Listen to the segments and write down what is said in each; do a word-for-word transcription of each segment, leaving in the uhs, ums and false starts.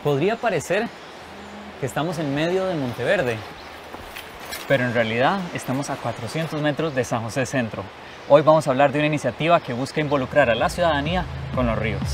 Podría parecer que estamos en medio de Monteverde, pero en realidad estamos a cuatrocientos metros de San José Centro. Hoy vamos a hablar de una iniciativa que busca involucrar a la ciudadanía con los ríos.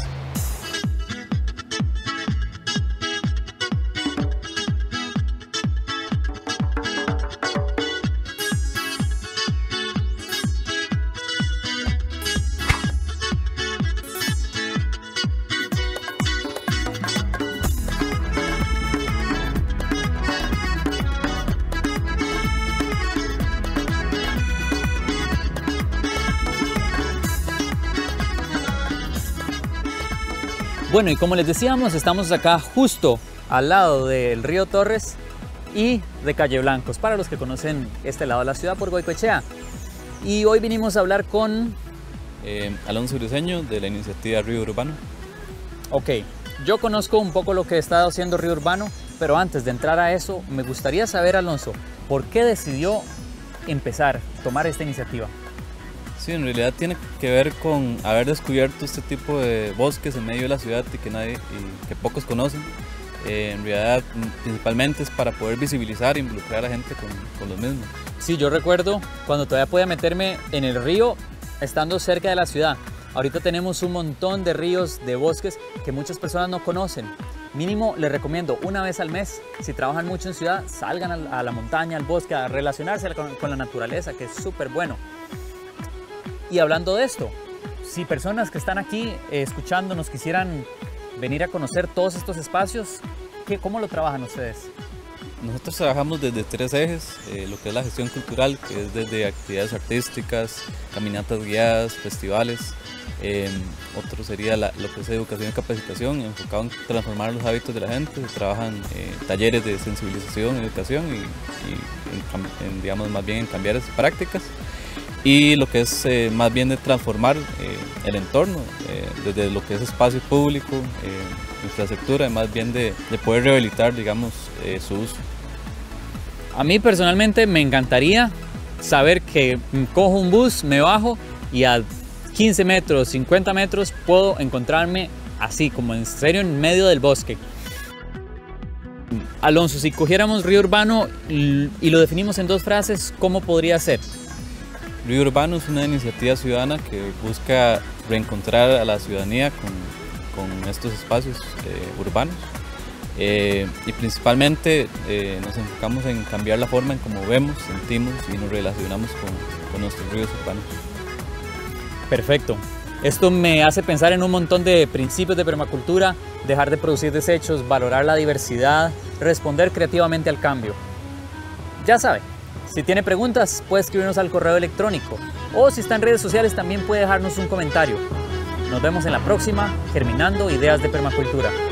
Bueno, y como les decíamos, estamos acá justo al lado del río Torres y de Calle Blancos, para los que conocen este lado de la ciudad por Goicoechea. Y hoy vinimos a hablar con... Eh, Alonso Briceño, de la iniciativa Río Urbano. Ok, yo conozco un poco lo que está haciendo Río Urbano, pero antes de entrar a eso, me gustaría saber, Alonso, ¿por qué decidió empezar, tomar esta iniciativa? Sí, en realidad tiene que ver con haber descubierto este tipo de bosques en medio de la ciudad y que, nadie, y que pocos conocen. Eh, en realidad, principalmente es para poder visibilizar e involucrar a la gente con, con los mismos. Sí, yo recuerdo cuando todavía podía meterme en el río estando cerca de la ciudad. Ahorita tenemos un montón de ríos, de bosques que muchas personas no conocen. Mínimo les recomiendo una vez al mes, si trabajan mucho en ciudad, salgan a la, a la montaña, al bosque, a relacionarse con, con la naturaleza, que es súper bueno. Y hablando de esto, si personas que están aquí eh, escuchándonos quisieran venir a conocer todos estos espacios, ¿qué, ¿cómo lo trabajan ustedes? Nosotros trabajamos desde tres ejes, eh, lo que es la gestión cultural, que es desde actividades artísticas, caminatas guiadas, festivales. Eh, otro sería la, lo que es educación y capacitación, enfocado en transformar los hábitos de la gente. Se trabajan eh, talleres de sensibilización, educación y, y en, en, digamos, más bien en cambiar esas prácticas. Y lo que es eh, más bien de transformar eh, el entorno, eh, desde lo que es espacio público, eh, infraestructura, más bien de, de poder rehabilitar, digamos, eh, su uso. A mí personalmente me encantaría saber que cojo un bus, me bajo y a quince metros, cincuenta metros puedo encontrarme así, como en serio, en medio del bosque. Alonso, si cogiéramos Río Urbano y lo definimos en dos frases, ¿cómo podría ser? Río Urbano es una iniciativa ciudadana que busca reencontrar a la ciudadanía con, con estos espacios eh, urbanos eh, y principalmente eh, nos enfocamos en cambiar la forma en cómo vemos, sentimos y nos relacionamos con, con nuestros ríos urbanos. Perfecto. Esto me hace pensar en un montón de principios de permacultura: dejar de producir desechos, valorar la diversidad, responder creativamente al cambio. Ya sabe. Si tiene preguntas, puede escribirnos al correo electrónico o si está en redes sociales también puede dejarnos un comentario. Nos vemos en la próxima, Germinando Ideas de Permacultura.